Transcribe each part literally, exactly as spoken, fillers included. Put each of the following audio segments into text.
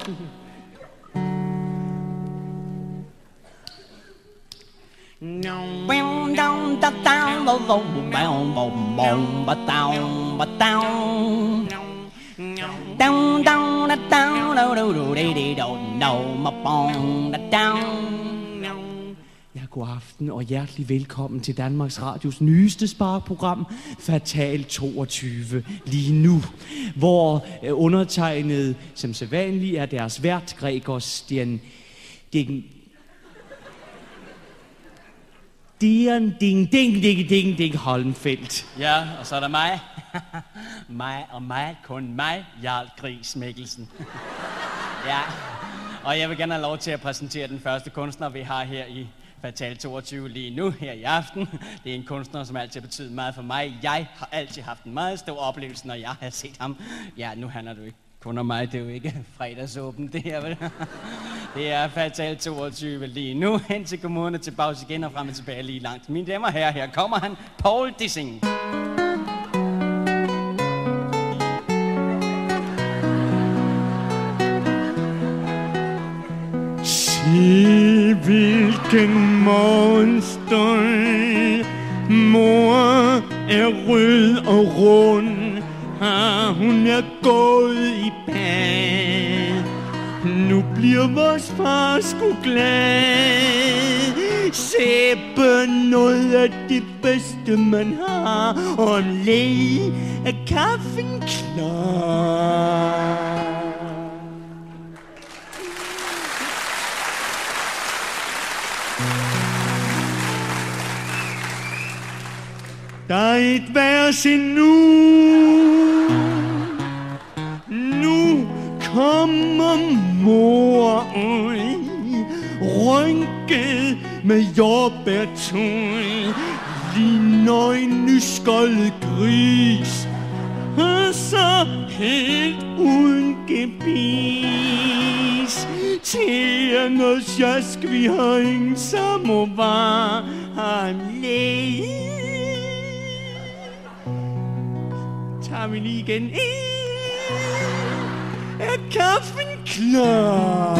Ja, god aften og hjertelig velkommen til Danmarks Radios nyeste spareprogram, Fatal toogtyve, lige nu, hvor undertegnet som sædvanligt er deres vært, Gregor Stien... Ding... Dian Ding Ding Ding Ding Ding Holmfeldt. Ja, og så er der mig. mig og mig, kun mig, Jarl Gris Mikkelsen. Ja, og jeg vil gerne have lov til at præsentere den første kunstner, vi har her i Fatal toogtyve lige nu, her i aften. Det er en kunstner, som altid har betydet meget for mig. Jeg har altid haft en meget stor oplevelse, når jeg har set ham. Ja, nu handler du ikke kun om mig, det er jo ikke fredagsåben, det her, vel? Det er Fatal toogtyve lige nu, hen til kommunen, til pause igen og frem og tilbage lige langt. Mine damer og herrer, her kommer han, Paul Dissing. Se hvilken morgenstund, mor er rød og rund, ah, hun er gået i bad. Nu bliver vores far sgu glad. Sæbe noget af det bedste man har, og om læge er kaffen klar. Der er et vers endnu. Nu kommer moren, rynket med jordbærtøj, ligner en nyskoldet gris, og så helt uden gebis. Tjern og sjask, vi har ingen samovar, han læge. Tager vi lige igen. Er kaffen klar?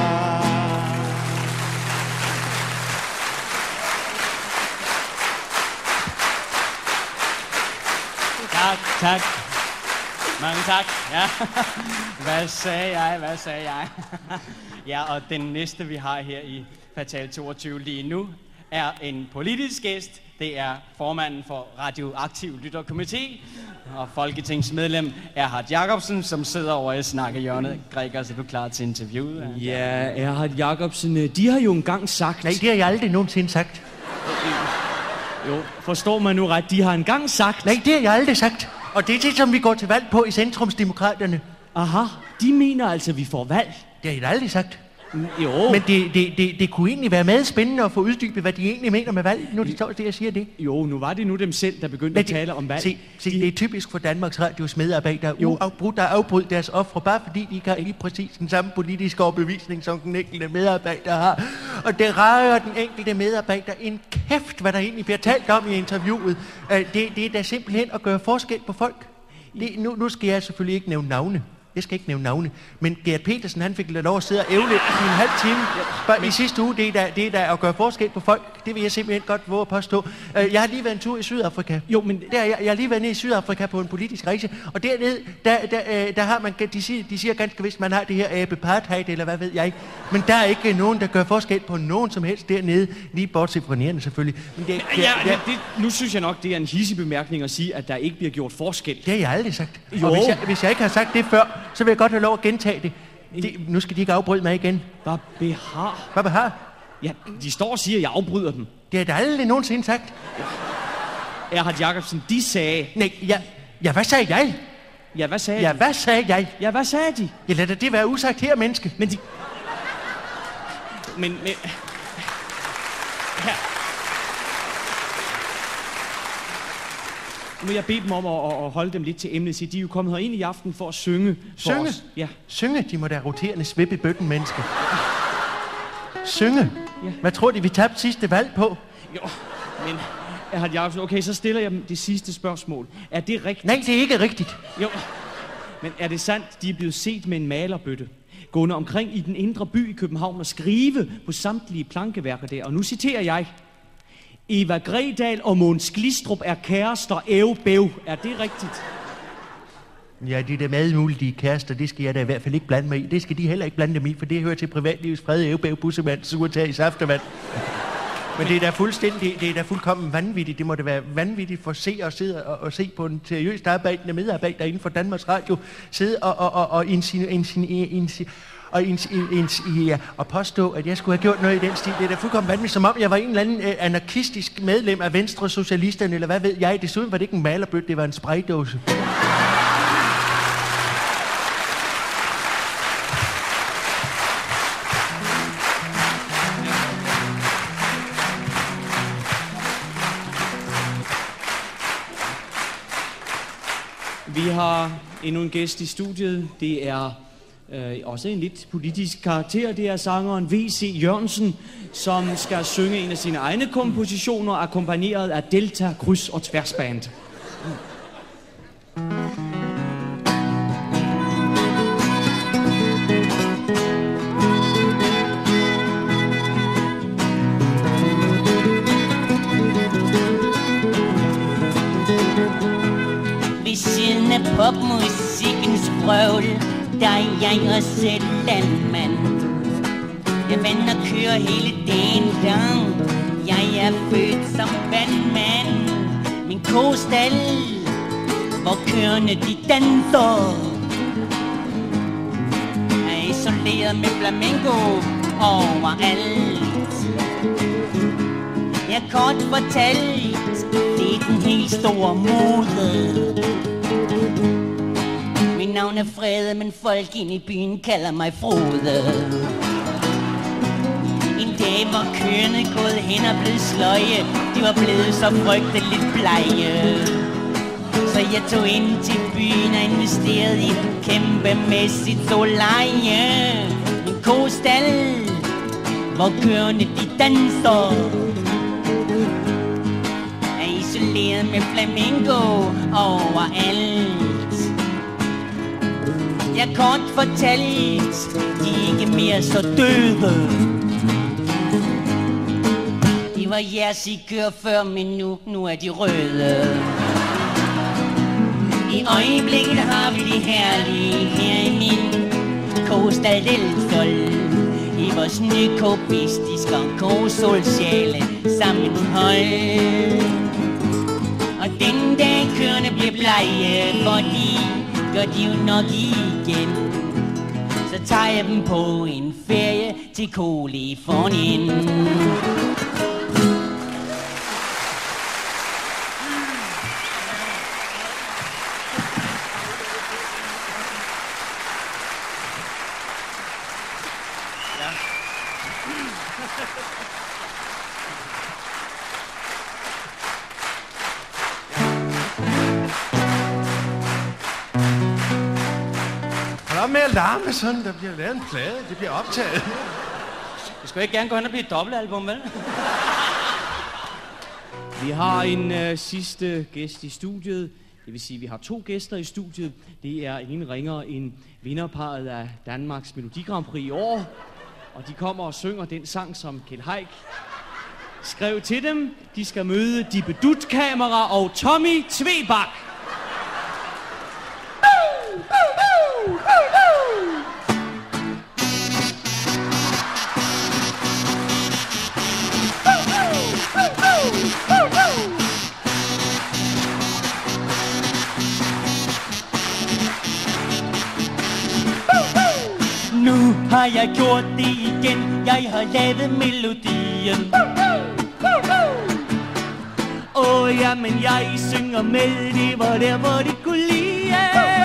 Tak, tak. Mange tak. Ja. Hvad sagde jeg? Hvad sagde jeg? Ja, og den næste, vi har her i Fatal toogtyve lige nu, er en politisk gæst. Det er formanden for Radioaktiv Lytterkomité og folketingsmedlem Erhard Jacobsen, som sidder over i snakkehjørnet. Gregor, så er du klar til interviewet? Ja, Erhard Jacobsen, de har jo engang sagt... Nej, det har jeg aldrig nogensinde sagt. Jo, forstår man nu ret, de har engang sagt... Nej, det har jeg aldrig sagt. Og det er det, som vi går til valg på i Centrumsdemokraterne. Aha, de mener altså, at vi får valg. Det har jeg aldrig sagt. Jo. Men det, det, det, det kunne egentlig være meget spændende at få uddybet, hvad de egentlig mener med valg, når de står det, jeg siger det. Jo, nu var det nu dem selv, der begyndte at tale om valg. Se, se de... det er typisk for Danmarks Radios medarbejdere, uafbrudt der afbryder deres ofre, bare fordi de ikke har lige præcis den samme politiske overbevisning, som den enkelte medarbejder har. Og det rører den enkelte medarbejder en kæft, hvad der egentlig bliver talt om i interviewet. Det, det er da simpelthen at gøre forskel på folk. Det, nu, nu skal jeg selvfølgelig ikke nævne navne. Jeg skal ikke nævne navne, men Gert Petersen, han fik lidt lov at sidde og ævle i en halv time bare men... i sidste uge. Det er, der, det er der at gøre forskel på folk. Det vil jeg simpelthen godt våge at påstå. Jeg har lige været en tur i Sydafrika. Jo, men... Der, jeg, jeg har lige været nede i Sydafrika på en politisk rejse, og dernede, der, der, der har man, de siger, de siger ganske vist, man har det her apartheid, eller hvad ved jeg. Men der er ikke nogen, der gør forskel på nogen som helst dernede, lige bortset fra nærende selvfølgelig. Men det, ja, ja, ja. Det, nu synes jeg nok, det er en hissig bemærkning at sige, at der ikke bliver gjort forskel. Det har jeg aldrig sagt. Jo. Og hvis jeg, hvis jeg ikke har sagt det før, så vil jeg godt have lov at gentage det. det nu skal de ikke afbryde mig igen. Hvad behar? Hvad behar? Ja, de står og siger, at jeg afbryder dem. Det har jeg aldrig nogensinde sagt. Erhard Jacobsen, de sagde... Nej, ja, ja, hvad sagde jeg? Ja, hvad sagde ja, de? hvad sagde jeg? Ja, hvad sagde de? Ja, lad det være usagt her, menneske. Men de... Men... men... Her... Nu vil jeg bede dem om at, at holde dem lidt til emnet. De er jo kommet herind i aften for at synge for synge? os. Ja. Synge? De må da roterende svippe i bøtten, menneske. Synge? Ja. Hvad tror de, vi tabte sidste valg på? Jo, men... Erhard Jacobsen, okay, så stiller jeg dem det sidste spørgsmål. Er det rigtigt? Nej, det er ikke rigtigt. Jo, men er det sandt, de er blevet set med en malerbøtte? gående omkring i den indre by i København og skrive på samtlige plankeværker der. Og nu citerer jeg: Eva Gredal og Måns Glistrup er kærester, æv, bæv. Er det rigtigt? Ja, det er da meget muligt, de er kærester. Det skal jeg da i hvert fald ikke blande mig i. Det skal de heller ikke blande dem i, for det hører til privatlivets fred, æv, bæv, bussemand, surtag i saftevand. Men det er da fuldstændig, det er da fuldkommen vanvittigt. Det må da være vanvittigt for at se og sidde og, og se på en seriøst arbejdende medarbejder inden for Danmarks Radio, sidde og, og, og, og insinu, insinu, insinu, og, ins, ins, ja, og påstå, at jeg skulle have gjort noget i den stil. Det er da fuldkommen vanvittigt, som om jeg var en eller anden øh, anarkistisk medlem af Venstre Socialisterne, eller hvad ved jeg. Desuden var det ikke en malerbøtte, det var en spraydåse. Vi har endnu en gæst i studiet. Det er øh, også en lidt politisk karakter. Det er sangeren V C Jørgensen, som skal synge en af sine egne kompositioner, akkompagneret af Delta, Kryds og Tværsband. Popmusikkens vrøvl, der er jeg også et landmand. Jeg vender og kører hele dagen lang. Jeg er født som vandmand. Min kostal, hvor køerne de danser, er isoleret med flamingo overalt. Jeg kort fortalt, det er den helt store mode. Mit navn er Frede, men folk inde i byen kalder mig Frode. En dag var køerne gået hen og blevet sløje. De var blevet så frygteligt blege. Så jeg tog ind til byen og investerede i kæmpemæssigt soleje. Min kostal, hvor køerne de danser, er isoleret med flamingo overalt. Jeg kort fortalt, de er ikke mere så døde. De var jersikør før, men nu, nu er de røde. I øjeblikket har vi de herlige her i min Kostal del Sol. I vores nye kopistiske og kosolsjæle sammenhold. Og den dag køerne bliver blege, fordi gør de jo nok igen, så tager jeg dem på en ferie til Kalifornien. Med at larme sådan, der bliver lavet en plade, det bliver optaget. Det skulle ikke gerne gå hen og blive et dobbeltalbum, vel? Vi har en øh, sidste gæst i studiet. Det vil sige, at vi har to gæster i studiet. Det er ingen ringere end vinderparret af Danmarks Melodi Grand Prix i år. Og de kommer og synger den sang, som Kjeld Haik skrev til dem. De skal møde Dippe Dut-kamera og Tommy Tvebak. Nu har jeg gjort det igen. Jeg har lavet melodien. Åh, oh, jamen jeg synger med. Det var der, hvor de kunne lide.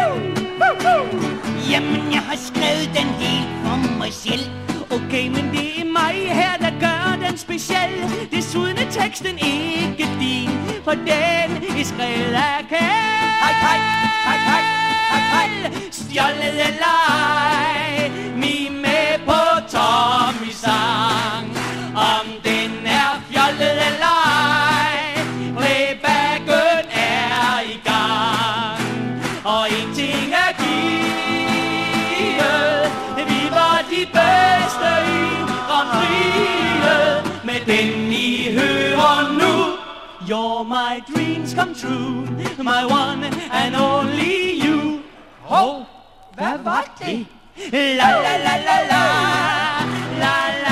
Jamen jeg har skrevet den helt for mig selv. Okay, men det er mig her, der gør den speciel. Desuden er teksten ikke din, for den er skrevet af Kjeld. Hej, hej, hej, hej, hej, hej. Stjålet eller ej, mi med på Tommy sang. Om den er fjollet eller ej, playbacken er i gang. Og en ting er givet, vi de bedste i Grand Prix. Med den I hører nu. You're my dreams come true, my one and only you. Hov, hvad var det? La la la la la, la la.